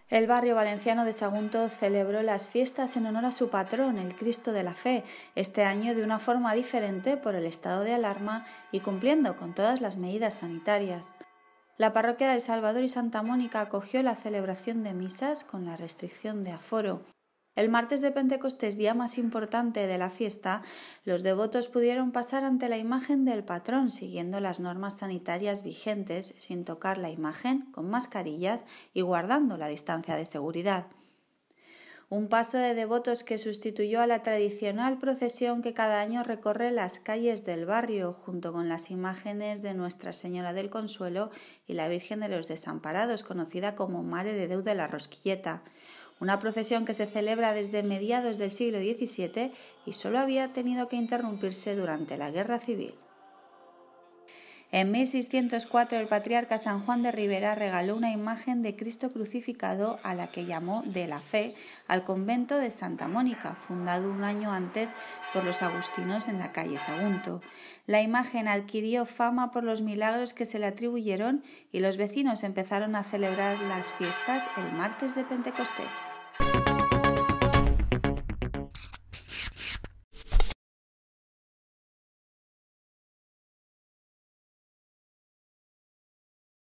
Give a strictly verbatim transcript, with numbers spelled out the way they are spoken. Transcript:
El barrio valenciano de Sagunto celebró las fiestas en honor a su patrón, el Cristo de la Fe, este año de una forma diferente por el estado de alarma y cumpliendo con todas las medidas sanitarias. La parroquia del Salvador y Santa Mónica acogió la celebración de misas con la restricción de aforo. El martes de Pentecostés, día más importante de la fiesta, los devotos pudieron pasar ante la imagen del patrón siguiendo las normas sanitarias vigentes, sin tocar la imagen, con mascarillas y guardando la distancia de seguridad. Un paso de devotos que sustituyó a la tradicional procesión que cada año recorre las calles del barrio, junto con las imágenes de Nuestra Señora del Consuelo y la Virgen de los Desamparados, conocida como Mare de Déu de la Rosquilleta. Una procesión que se celebra desde mediados del siglo diecisiete y solo había tenido que interrumpirse durante la Guerra Civil. En mil seiscientos cuatro el patriarca San Juan de Ribera regaló una imagen de Cristo crucificado a la que llamó de la Fe al convento de Santa Mónica, fundado un año antes por los agustinos en la calle Sagunto. La imagen adquirió fama por los milagros que se le atribuyeron y los vecinos empezaron a celebrar las fiestas el martes de Pentecostés.